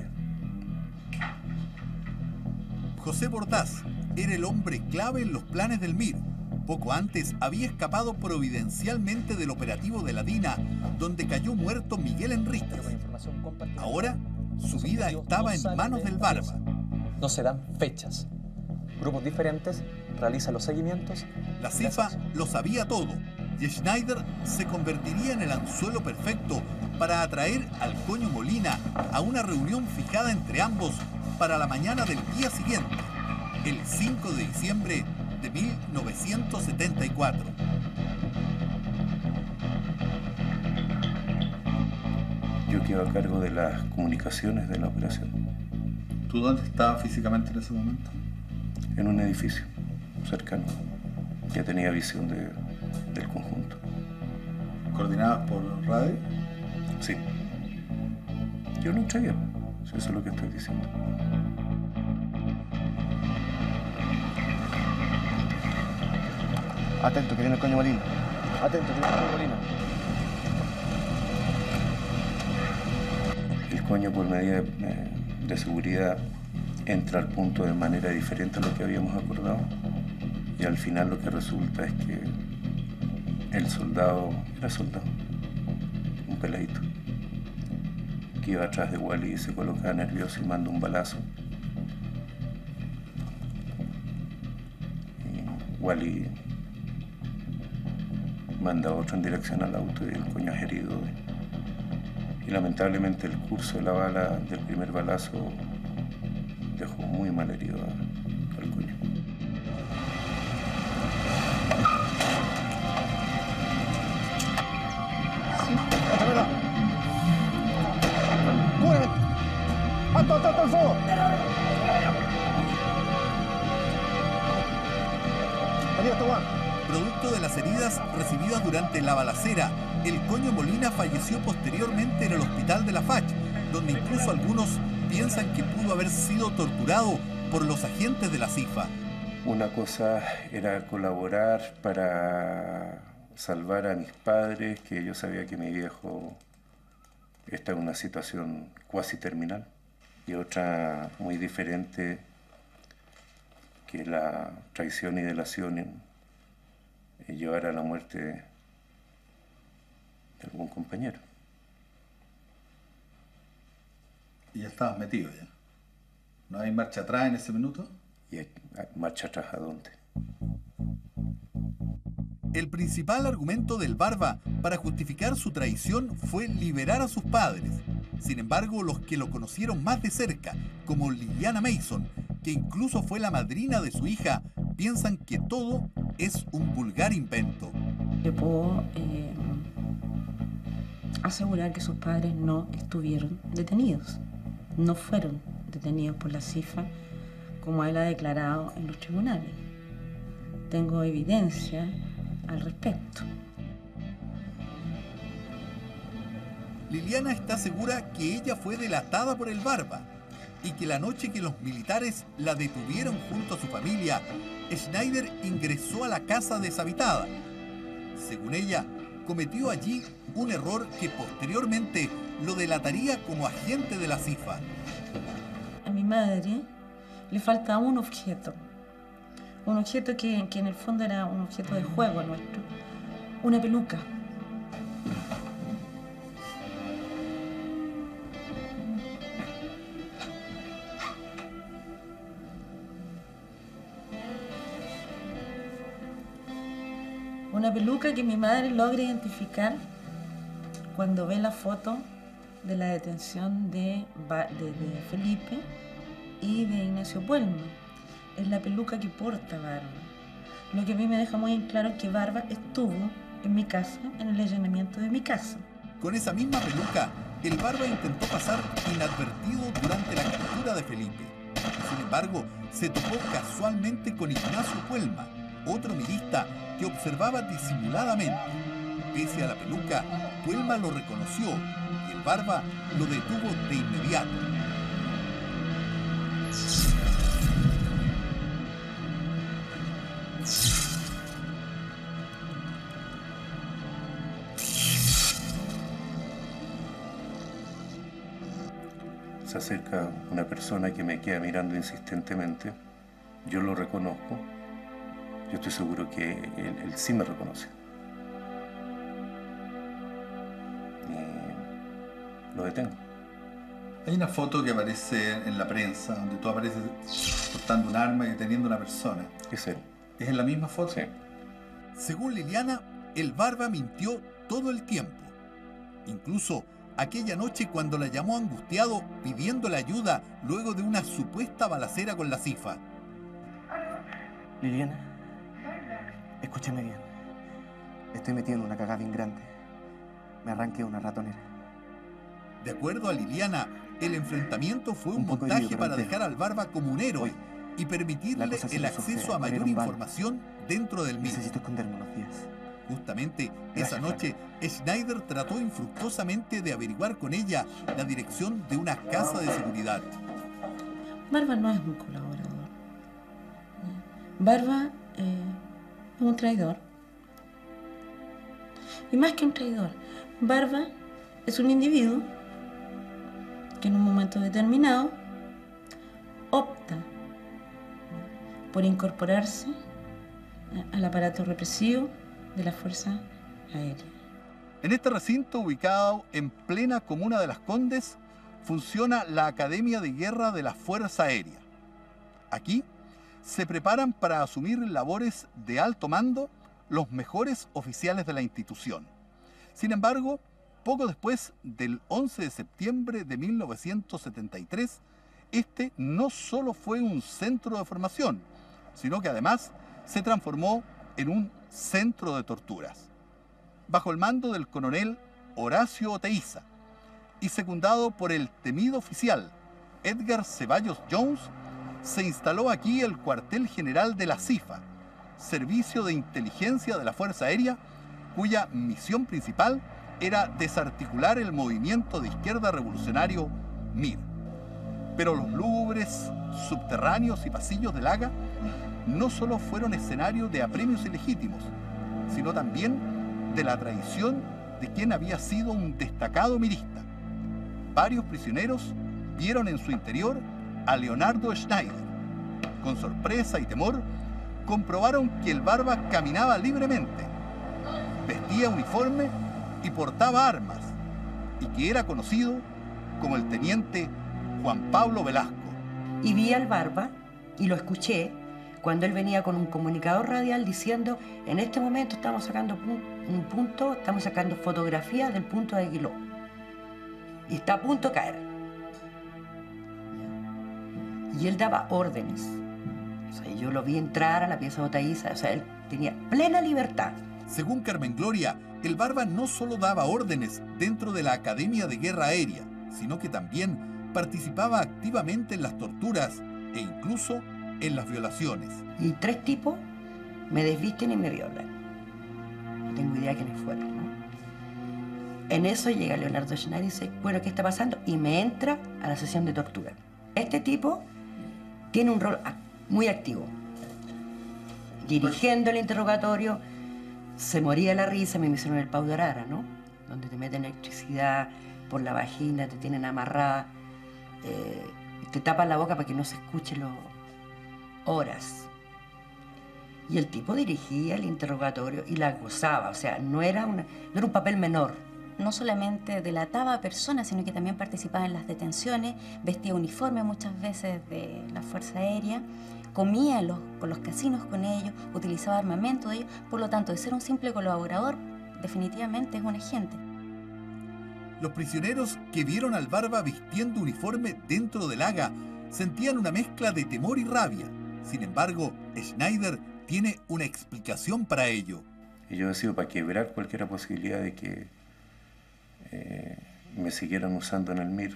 José Bordás era el hombre clave en los planes del M I R. Poco antes había escapado providencialmente del operativo de la DINA, donde cayó muerto Miguel Enríquez. Ahora, su vida estaba en manos del Barba. no se dan fechas. Grupos diferentes realizan los seguimientos. La CIFA lo sabía todo y Schneider se convertiría en el anzuelo perfecto para atraer al Coño Molina a una reunión fijada entre ambos para la mañana del día siguiente, el cinco de diciembre de mil novecientos setenta y cuatro. Yo quedo a cargo de las comunicaciones de la operación. ¿Tú dónde estabas físicamente en ese momento? En un edificio cercano. Ya tenía visión de, del conjunto. ¿Coordinadas por radio? Sí. Yo no entregué. Eso es lo que estoy diciendo. Atento, que viene el Coño Molina. Atento, que viene el Coño Molina. El Coño, por medida de, de seguridad, entra al punto de manera diferente a lo que habíamos acordado. Y al final lo que resulta es que el soldado era soldado, un peladito, que iba atrás de Wally y se colocaba nervioso y manda un balazo. Y Wally manda otro en dirección al auto y el Coño es herido. Y lamentablemente el curso de la bala del primer balazo dejó muy mal herido al Coño. ¡Cúbreme! ¡Alto, alto, alto el fuego! Adiós, Tomás. Producto de las heridas recibidas durante la balacera, el Coño Molina falleció posteriormente en el hospital de la F A C, donde incluso algunos piensan que pudo haber sido torturado por los agentes de la CIFA. Una cosa era colaborar para salvar a mis padres, que yo sabía que mi viejo está en una situación cuasi terminal, y otra muy diferente, que la traición y delación en, en llevar a la muerte de algún compañero. Y ya estabas metido ya. ¿No hay marcha atrás en ese minuto? ¿Y hay, hay marcha atrás a dónde? El principal argumento del Barba para justificar su traición fue liberar a sus padres. Sin embargo, los que lo conocieron más de cerca, como Liliana Mason, que incluso fue la madrina de su hija, piensan que todo es un vulgar invento. Yo puedo eh, asegurar que sus padres no estuvieron detenidos. No fueron detenidos por la CIFA, como él ha declarado en los tribunales. Tengo evidencia al respecto. Liliana está segura que ella fue delatada por el Barba y que la noche que los militares la detuvieron junto a su familia, Schneider ingresó a la casa deshabitada. Según ella, cometió allí un error que posteriormente lo delataría como agente de la CIFA. A mi madre le falta un objeto. Un objeto que, que en el fondo era un objeto de juego nuestro. Una peluca. Una peluca que mi madre logra identificar cuando ve la foto de la detención de, de, de Felipe y de Ignacio Puelma. Es la peluca que porta Barba. Lo que a mí me deja muy en claro es que Barba estuvo en mi casa, en el allanamiento de mi casa. Con esa misma peluca, el Barba intentó pasar inadvertido durante la captura de Felipe. Sin embargo, se topó casualmente con Ignacio Puelma, otro milista que observaba disimuladamente. Pese a la peluca, Puelma lo reconoció y el Barba lo detuvo de inmediato. Se acerca una persona que me queda mirando insistentemente. Yo lo reconozco. Yo estoy seguro que él, él sí me reconoce. Y lo detengo. Hay una foto que aparece en la prensa, donde tú apareces portando un arma y deteniendo a una persona. Es él. ¿Es en la misma foto? Sí. Según Liliana, el Barba mintió todo el tiempo. Incluso aquella noche cuando la llamó angustiado pidiéndole ayuda luego de una supuesta balacera con la CIFA. Liliana, escúchame bien. Estoy metido en una cagada bien grande. Me arranqué una ratonera. De acuerdo a Liliana, el enfrentamiento fue un, Un poco montaje herido, para pero dejar al Barba como un héroe y permitirle La cosa se el puso acceso fea, a mayor abrieron balas. información dentro del mismo. Necesito esconderme unos días. Justamente Gracias, esa noche, Schneider trató infructuosamente de averiguar con ella la dirección de una casa de seguridad. Barba no es un colaborador. Barba eh, es un traidor. Y más que un traidor, Barba es un individuo que en un momento determinado opta por incorporarse al aparato represivo de la Fuerza Aérea. En este recinto, ubicado en plena comuna de Las Condes, funciona la Academia de Guerra de la Fuerza Aérea. Aquí se preparan para asumir labores de alto mando los mejores oficiales de la institución. Sin embargo, poco después del once de septiembre de mil novecientos setenta y tres, este no solo fue un centro de formación, sino que además se transformó en un centro de torturas. Bajo el mando del coronel Horacio Oteiza y secundado por el temido oficial Edgar Ceballos Jones, se instaló aquí el cuartel general de la CIFA, Servicio de Inteligencia de la Fuerza Aérea, cuya misión principal era desarticular el movimiento de izquierda revolucionario M I R. Pero los lúgubres subterráneos y pasillos del Haga no solo fueron escenario de apremios ilegítimos, sino también de la traición de quien había sido un destacado mirista. Varios prisioneros vieron en su interior a Leonardo Schneider. Con sorpresa y temor, comprobaron que el Barba caminaba libremente, vestía uniforme y portaba armas, y que era conocido como el teniente Juan Pablo Velasco. Y vi al Barba y lo escuché cuando él venía con un comunicador radial diciendo: en este momento estamos sacando un punto, estamos sacando fotografías del punto de Aguiló y está a punto de caer. Y él daba órdenes. O sea, yo lo vi entrar a la pieza de Oteiza, o sea, él tenía plena libertad. Según Carmen Gloria, el Barba no solo daba órdenes dentro de la Academia de Guerra Aérea, sino que también participaba activamente en las torturas e incluso en las violaciones. Y tres tipos me desvisten y me violan. No tengo idea quiénes fueron, ¿no? En eso llega Leonardo Schneider y dice: bueno, ¿qué está pasando? Y me entra a la sesión de tortura. Este tipo tiene un rol muy activo. Dirigiendo el interrogatorio, se moría la risa, me hicieron el Pau de Arara, ¿no? Donde te meten electricidad por la vagina, te tienen amarrada, eh, te tapan la boca para que no se escuche lo... horas. Y el tipo dirigía el interrogatorio y la gozaba, o sea, no era, una, no era un papel menor. No solamente delataba a personas, sino que también participaba en las detenciones, vestía uniforme muchas veces de la Fuerza Aérea, comía los, con los casinos con ellos, utilizaba armamento de ellos, por lo tanto, de ser un simple colaborador, definitivamente es un agente. Los prisioneros que vieron al Barba vistiendo uniforme dentro del Haga sentían una mezcla de temor y rabia. Sin embargo, Schneider tiene una explicación para ello. Y yo decido, para quebrar cualquier posibilidad de que eh, me siguieran usando en el M I R,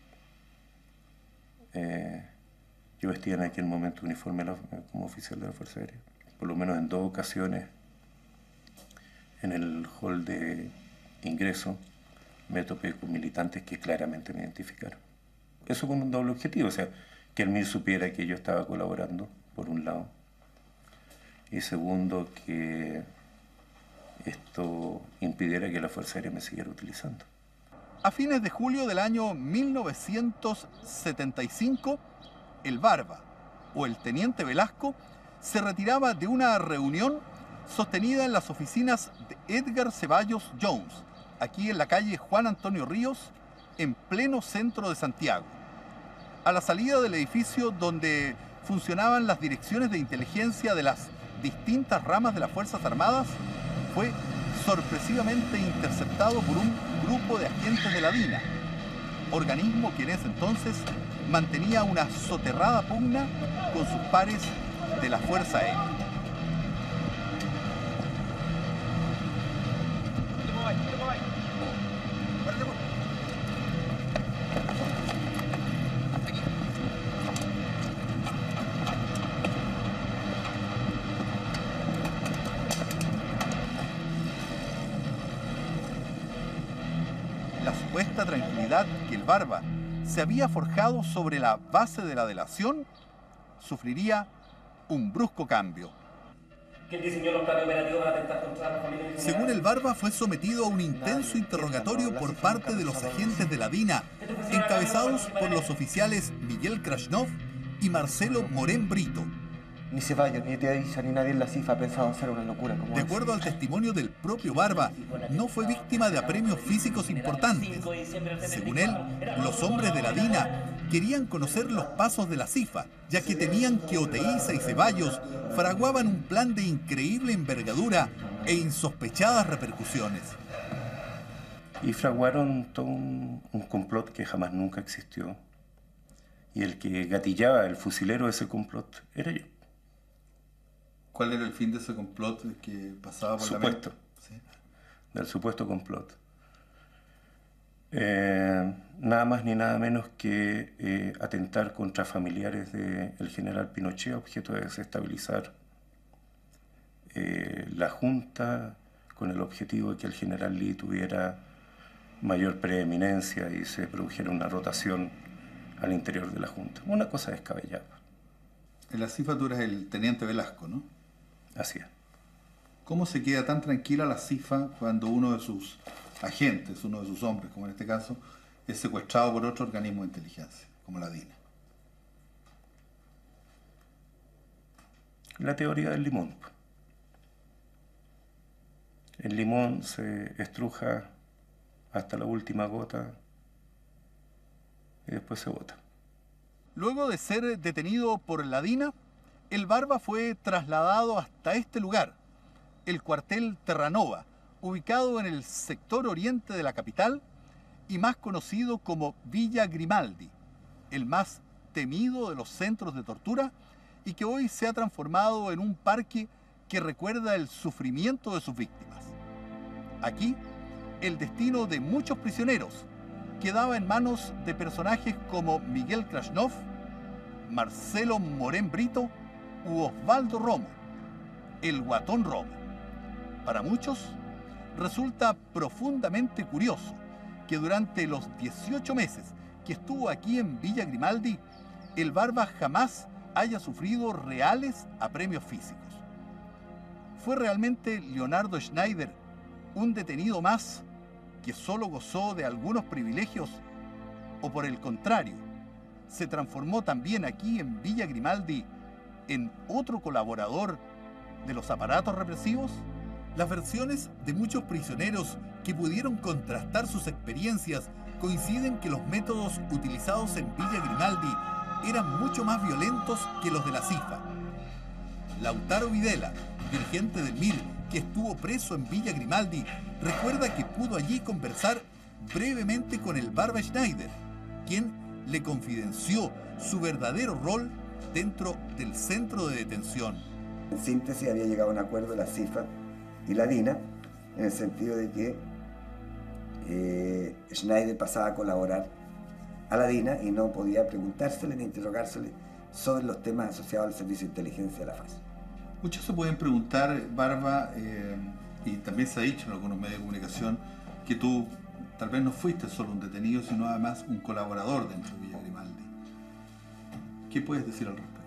eh, yo vestía en aquel momento uniforme como oficial de la Fuerza Aérea. Por lo menos en dos ocasiones, en el hall de ingreso, me topé con militantes que claramente me identificaron. Eso con un doble objetivo, o sea, que el M I R supiera que yo estaba colaborando, por un lado, y segundo, que esto impidiera que la Fuerza Aérea me siguiera utilizando. A fines de julio del año mil novecientos setenta y cinco, el Barba, o el teniente Velasco, se retiraba de una reunión sostenida en las oficinas de Edgar Ceballos Jones, aquí en la calle Juan Antonio Ríos, en pleno centro de Santiago. A la salida del edificio donde funcionaban las direcciones de inteligencia de las distintas ramas de las Fuerzas Armadas, fue sorpresivamente interceptado por un grupo de agentes de la DINA, organismo que en ese entonces mantenía una soterrada pugna con sus pares de la Fuerza Aérea. La supuesta tranquilidad que el Barba se había forjado sobre la base de la delación sufriría un brusco cambio. ¿Quién diseñó los planes operativos para atentar contra la familia? Según el Barba, fue sometido a un intenso interrogatorio por parte de los agentes de la DINA, encabezados por los oficiales Miguel Krasnov y Marcelo Morén Brito. Ni Ceballos, ni Teadiza, ni nadie en la CIFA ha pensado hacer una locura como De acuerdo al testimonio del propio Barba, no fue víctima de apremios físicos importantes. Según él, los hombres de la DINA querían conocer los pasos de la CIFA, ya que temían que Oteiza y Ceballos fraguaban un plan de increíble envergadura e insospechadas repercusiones. Y fraguaron todo un, un complot que jamás nunca existió. Y el que gatillaba, el fusilero de ese complot, era yo. ¿Cuál era el fin de ese complot que pasaba por Supuesto. la mente? ¿Sí? Del supuesto complot. Eh, nada más ni nada menos que eh, atentar contra familiares del general Pinochet, objeto de desestabilizar eh, la Junta, con el objetivo de que el general Lee tuviera mayor preeminencia y se produjera una rotación al interior de la Junta. Una cosa descabellada. En la CIFA tú eres el teniente Velasco, ¿no? Así es. ¿Cómo se queda tan tranquila la CIFA cuando uno de sus agentes, uno de sus hombres, como en este caso, es secuestrado por otro organismo de inteligencia, como la DINA? La teoría del limón. El limón se estruja hasta la última gota y después se bota. Luego de ser detenido por la DINA, el Barba fue trasladado hasta este lugar, el cuartel Terranova, ubicado en el sector oriente de la capital y más conocido como Villa Grimaldi, el más temido de los centros de tortura y que hoy se ha transformado en un parque que recuerda el sufrimiento de sus víctimas. Aquí, el destino de muchos prisioneros quedaba en manos de personajes como Miguel Krasnov, Marcelo Morén Brito u Osvaldo Romo, el Guatón Romo. Para muchos, resulta profundamente curioso que durante los dieciocho meses que estuvo aquí en Villa Grimaldi, el Barba jamás haya sufrido reales apremios físicos. ¿Fue realmente Leonardo Schneider un detenido más que solo gozó de algunos privilegios? ¿O por el contrario, se transformó también aquí en Villa Grimaldi en otro colaborador de los aparatos represivos? Las versiones de muchos prisioneros que pudieron contrastar sus experiencias coinciden que los métodos utilizados en Villa Grimaldi eran mucho más violentos que los de la CIFA. Lautaro Videla, dirigente del M I R que estuvo preso en Villa Grimaldi, recuerda que pudo allí conversar brevemente con el Barba Schneider, quien le confidenció su verdadero rol dentro del centro de detención. En síntesis, había llegado a un acuerdo la CIFA y la DINA, en el sentido de que eh, Schneider pasaba a colaborar a la DINA y no podía preguntársele ni interrogársele sobre los temas asociados al servicio de inteligencia de la FAS. Muchos se pueden preguntar, Barba, eh, y también se ha dicho en algunos medios de comunicación, que tú tal vez no fuiste solo un detenido, sino además un colaborador dentro de Villa Grimaldi. ¿Qué puedes decir al respecto?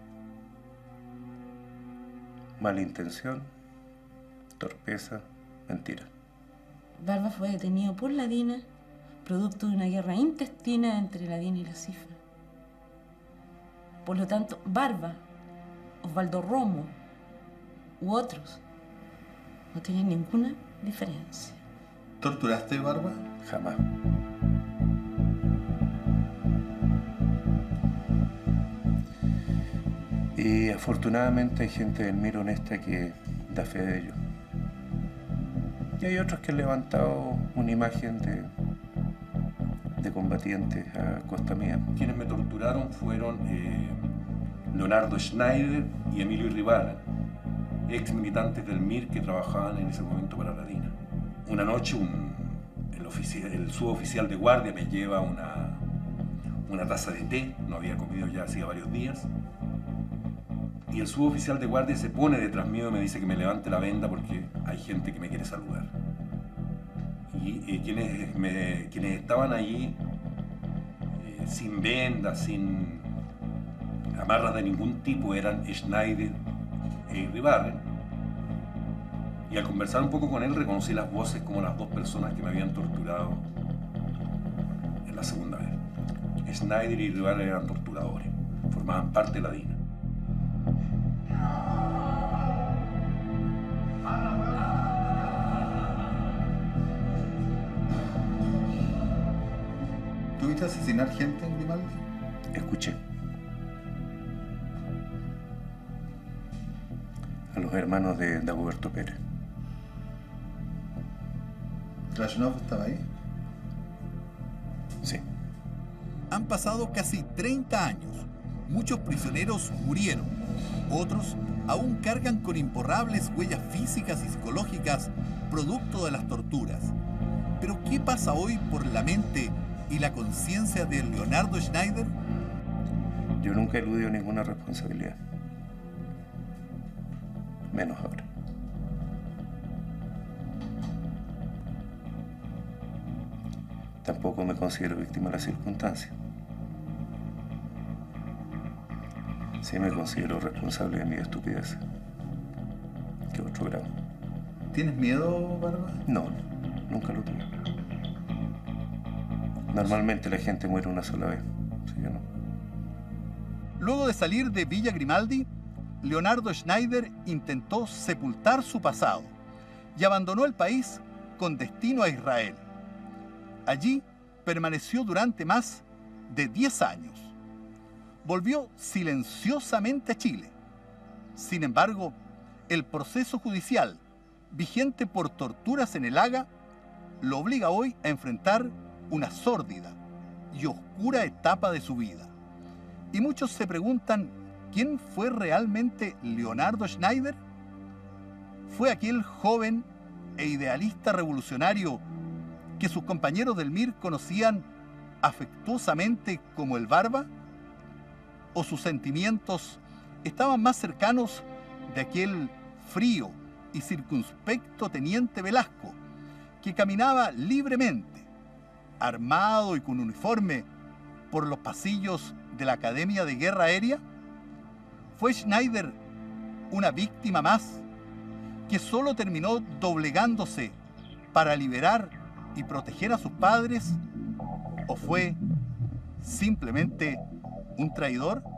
Mala intención, torpeza, mentira. Barba fue detenido por la DINA, producto de una guerra intestina entre la DINA y la CIFA. Por lo tanto, Barba, Osvaldo Romo u otros no tienen ninguna diferencia. ¿Torturaste, Barba? Jamás. Y afortunadamente hay gente del MIR honesta que da fe de ello. Y hay otros que han levantado una imagen de, de combatientes a costa mía. Quienes me torturaron fueron eh, Leonardo Schneider y Emilio Irribarren, ex militantes del MIR que trabajaban en ese momento para la DINA. Una noche un, el, oficial, el suboficial de guardia me lleva una, una taza de té, no había comido ya hacía varios días, y el suboficial de guardia se pone detrás mío y me dice que me levante la venda porque hay gente que me quiere saludar. Y eh, quienes, me, quienes estaban allí eh, sin vendas, sin amarras de ningún tipo, eran Schneider e Irribarren. Y al conversar un poco con él reconocí las voces como las dos personas que me habían torturado en la segunda vez. Schneider y Irribarren eran torturadores, formaban parte de la DINA. ¿Tuviste asesinar gente en Grimaldi? Escuché. A los hermanos de Dagoberto Pérez. ¿Krasnov estaba ahí? Sí. Han pasado casi treinta años. Muchos prisioneros murieron. Otros aún cargan con imborrables huellas físicas y psicológicas producto de las torturas. Pero ¿qué pasa hoy por la mente y la conciencia de Leonardo Schneider? Yo nunca he eludido ninguna responsabilidad. Menos ahora. Tampoco me considero víctima de las circunstancias. Sí me considero responsable de mi estupidez. ¿Qué otro grado? ¿Tienes miedo, Barba? No, nunca lo tuve. Normalmente la gente muere una sola vez. Sí, yo no. Luego de salir de Villa Grimaldi, Leonardo Schneider intentó sepultar su pasado y abandonó el país con destino a Israel. Allí permaneció durante más de diez años. Volvió silenciosamente a Chile. Sin embargo, el proceso judicial vigente por torturas en el Haga lo obliga hoy a enfrentar una sórdida y oscura etapa de su vida. Y muchos se preguntan, ¿quién fue realmente Leonardo Schneider? ¿Fue aquel joven e idealista revolucionario que sus compañeros del MIR conocían afectuosamente como el Barba? ¿O sus sentimientos estaban más cercanos de aquel frío y circunspecto teniente Velasco, que caminaba libremente, armado y con uniforme, por los pasillos de la Academia de Guerra Aérea? ¿Fue Schneider una víctima más que solo terminó doblegándose para liberar y proteger a sus padres? ¿O fue simplemente un traidor?